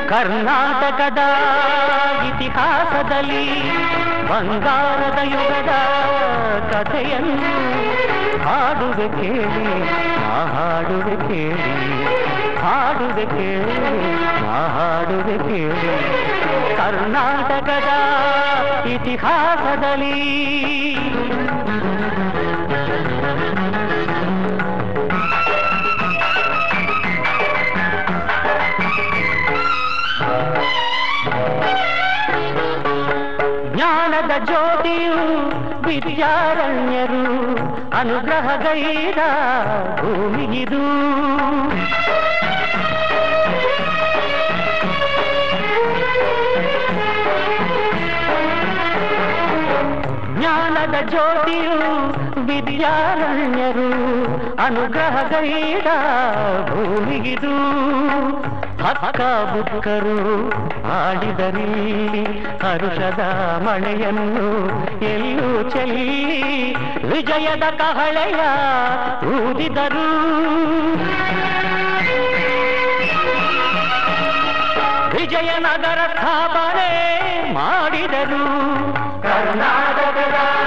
ಕರ್ನಾಟಕದ ಇತಿಹಾಸದಲ್ಲಿ ಬಂಗಾರದ ಯುಗದ ಕಥೆಯನ್ನು ಹಾಡುವೆ ಕೇಳಿ ನಾ ಹಾಡುವೆ ಕೇಳಿ ಹಾಡುವೆ ಕೇಳಿ ನಾ ಹಾಡುವೆ ಕೇಳಿ ಕರ್ನಾಟಕದ ಇತಿಹಾಸದಲ್ಲಿ ಜ್ಞಾನದ ಜ್ಯೋತಿಯು ವಿದ್ಯಾರಣ್ಯರು ಅನುಗ್ರಹಗೈದ ಭೂಮಿಗಿದು ಜ್ಞಾನದ ಜ್ಯೋತಿಯು ವಿದ್ಯಾರಣ್ಯರು ಅನುಗ್ರಹಗೈದ ಭೂಮಿಗಿದು ಹಕ್ಕ ಬುಕ್ಕರು ಆಡಿದರಿಲ್ಲಿ ಹರುಷದ ಮಳೆಯನ್ನು ಎಲ್ಲೂ ಚೆಲ್ಲಿ ವಿಜಯದ ಕಹಳೆಯ ಊದಿದರು ವಿಜಯನಗರ ಸ್ಥಾಪನೆ ಮಾಡಿದರು ಕರ್ನಾಟಕದ